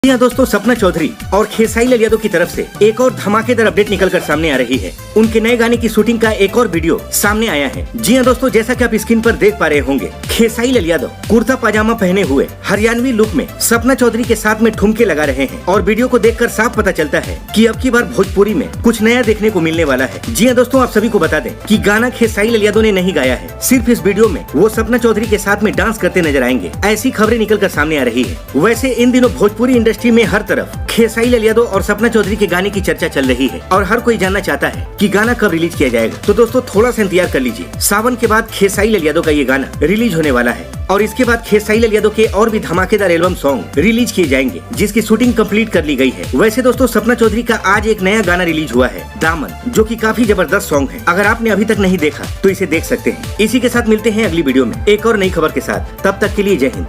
जी हाँ दोस्तों, सपना चौधरी और खेसारी लाल यादव की तरफ से एक और धमाकेदार अपडेट निकलकर सामने आ रही है। उनके नए गाने की शूटिंग का एक और वीडियो सामने आया है। जी हाँ दोस्तों, जैसा कि आप स्क्रीन पर देख पा रहे होंगे, खेसारी लाल यादव कुर्ता पाजामा पहने हुए हरियाणवी लुक में सपना चौधरी के साथ में ठुमके लगा रहे हैं और वीडियो को देखकर साफ पता चलता है कि अब की बार भोजपुरी में कुछ नया देखने को मिलने वाला है। जी हाँ दोस्तों, आप सभी को बता दें कि गाना खेसारी लाल यादव ने नहीं गाया है, सिर्फ इस वीडियो में वो सपना चौधरी के साथ में डांस करते नजर आएंगे। ऐसी खबरें निकलकर सामने आ रही है। वैसे इन दिनों भोजपुरी इंडस्ट्री में हर तरफ खेसारी लाल यादव और सपना चौधरी के गाने की चर्चा चल रही है और हर कोई जानना चाहता है कि गाना कब रिलीज किया जाएगा। तो दोस्तों थोड़ा सा इंतजार कर लीजिए, सावन के बाद खेसारी लाल यादव का ये गाना रिलीज होने वाला है और इसके बाद खेसारी लाल यादव के और भी धमाकेदार एल्बम सॉन्ग रिलीज किए जाएंगे, जिसकी शूटिंग कंप्लीट कर ली गई है। वैसे दोस्तों सपना चौधरी का आज एक नया गाना रिलीज हुआ है, दामन, जो कि काफी जबरदस्त सॉन्ग है। अगर आपने अभी तक नहीं देखा तो इसे देख सकते हैं। इसी के साथ मिलते हैं अगली वीडियो में एक और नई खबर के साथ। तब तक के लिए जय हिंद।